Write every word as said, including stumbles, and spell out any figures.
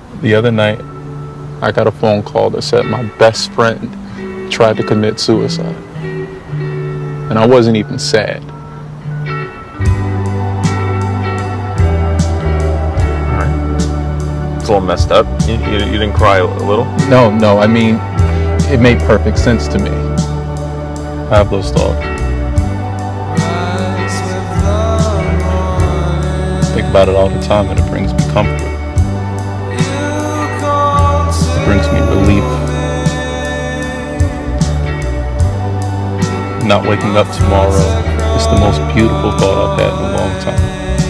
The other night, I got a phone call that said my best friend tried to commit suicide. And I wasn't even sad. It's a little messed up. You, you, you didn't cry a little? No, no, I mean, it made perfect sense to me. I have those thoughts. I think about it all the time and it brings me comfort. It brings me relief. Not waking up tomorrow is the most beautiful thought I've had in a long time.